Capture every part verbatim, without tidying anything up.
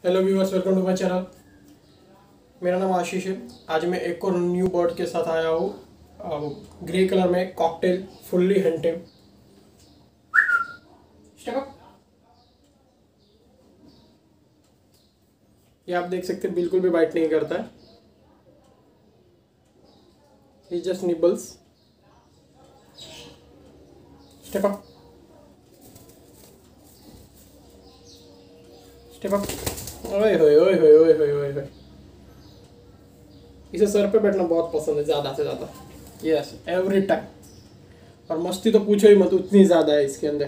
Hello viewers, welcome to my channel. मेरा नाम आशीष है। आज मैं एक और न्यू बर्ड के साथ आया हूँ, ग्रे कलर में, कॉकटेल, फुल्ली हंटेड। ये आप देख सकते हैं, बिल्कुल भी बाइट नहीं करता है। ही just nibbles. Step up, step up. ओए होए ओए होए ओए होए ओए होए। इसे सर पे बैठना बहुत पसंद है, ज़्यादा से ज़्यादा। Yes, every time. और मस्ती तो पूछो ही मत, उतनी ज़्यादा है इसके अंदर।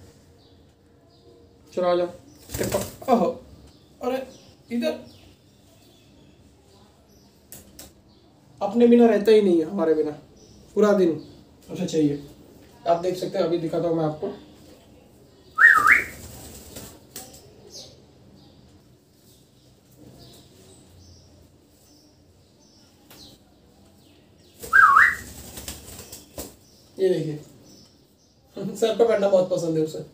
चलो आ जाओ, स्टेप अप। ओहो, अरे इधर अपने बिना रहता ही नहीं है, हमारे बिना पूरा दिन उसे चाहिए। आप देख सकते हैं, अभी दिखाता हूँ मैं आपको। ये देखिए, सर पे बैठना बहुत पसंद है उसे।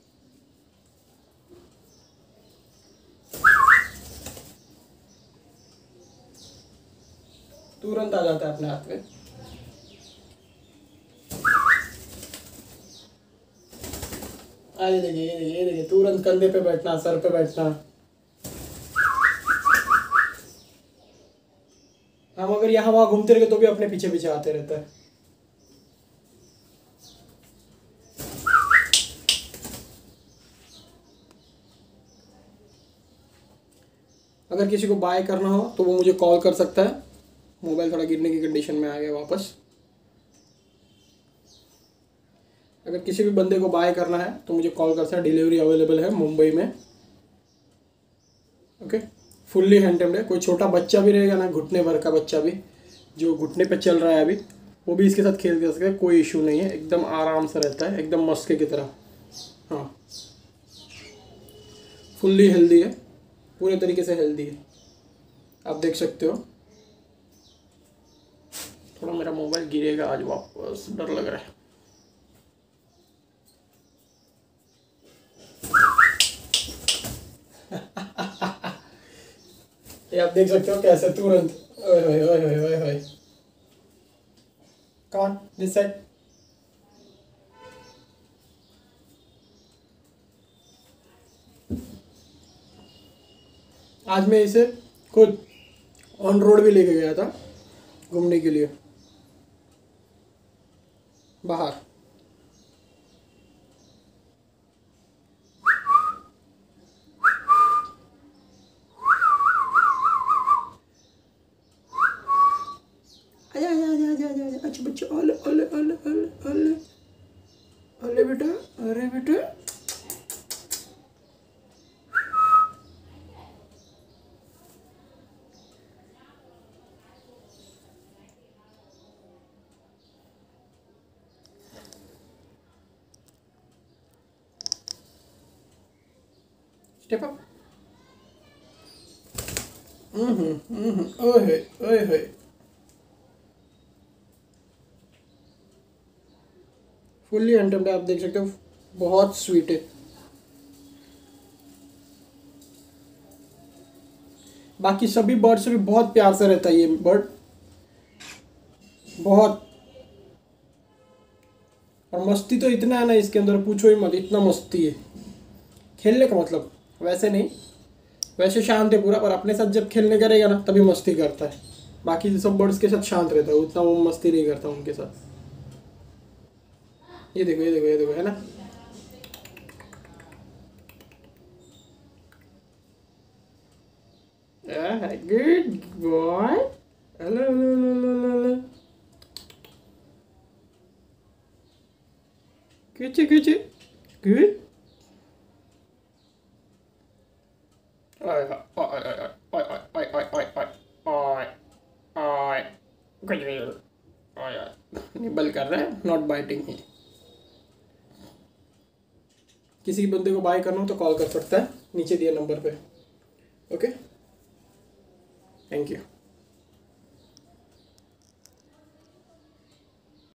तुरंत आ जाता है अपने हाथ में। आ ये देखिए, ये देखिए, ये देखिए, तुरंत कंधे पे बैठना, सर पे बैठना। हम अगर यहाँ वहां घूमते रहे तो भी अपने पीछे पीछे आते रहता है। अगर किसी को बाय करना हो तो वो मुझे कॉल कर सकता है। मोबाइल थोड़ा गिरने की कंडीशन में आ गया वापस। अगर किसी भी बंदे को बाय करना है तो मुझे कॉल कर सकता है। डिलीवरी अवेलेबल है मुंबई में। ओके, फुल्ली हैंडटेम्ड है। कोई छोटा बच्चा भी रहेगा ना, घुटने भर का बच्चा भी, जो घुटने पे चल रहा है अभी, वो भी इसके साथ खेल कर सकता है। कोई इशू नहीं है, एकदम आराम से रहता है, एकदम मस्के की तरह। हाँ, फुल्ली हेल्दी है, पूरे तरीके से हेल्दी है। आप देख सकते हो। थोड़ा मेरा मोबाइल गिरेगा आज वापस, डर लग रहा है। ये आप देख सकते हो कैसे तुरंत। ओए होए ओए होए ओए होए। कौन दिस साइड? आज मैं इसे खुद ऑन रोड भी लेके गया था घूमने के लिए बाहर। आजा आजा आजा आजा आजा आजा। अच्छा बच्चा, ओले ओले ओले ओले ओले ओले बेटा, अरे बेटा। Step up. हम्म हम्म ओए ओए ओए। फुल्ली अनटम्ड आप देख सकते हो, बहुत स्वीट है। बाकी सभी बर्ड से भी बहुत प्यार से रहता है ये बर्ड, बहुत। और मस्ती तो इतना है ना इसके अंदर, पूछो ही मत, इतना मस्ती है। खेलने का मतलब वैसे नहीं, वैसे शांत है पूरा, पर अपने साथ जब खेलने करेगा ना तभी मस्ती करता है। बाकी सब बर्ड्स के साथ शांत रहता है, उतना वो मस्ती नहीं करता उनके साथ। ये देखो, ये देखो, ये देखो, है ना। Good boy. Hello hello hello hello. कुछ कुछ गुड। ओए ओए ओए ओए ओए ओए ओए ओए ओए ओए। कुछ भी ओए, निबल कर रहा है, नॉट बाइटिंग ही। किसी बंदे को बाय करना हो तो कॉल कर सकता है नीचे दिए नंबर पे। Okay, thank you.